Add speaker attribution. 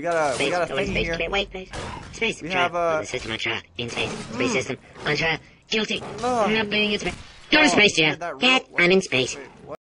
Speaker 1: we got a thing
Speaker 2: space,
Speaker 1: here.
Speaker 2: wait, space. Space,
Speaker 1: We
Speaker 2: trial.
Speaker 1: have,
Speaker 2: The system on trial. In space. Space system on trial. Guilty.
Speaker 1: Oh.
Speaker 2: I'm not being in space. Go to space,
Speaker 1: you
Speaker 2: Jail.
Speaker 1: did that
Speaker 2: Cat,
Speaker 1: real-
Speaker 2: I'm in space.
Speaker 1: Wait,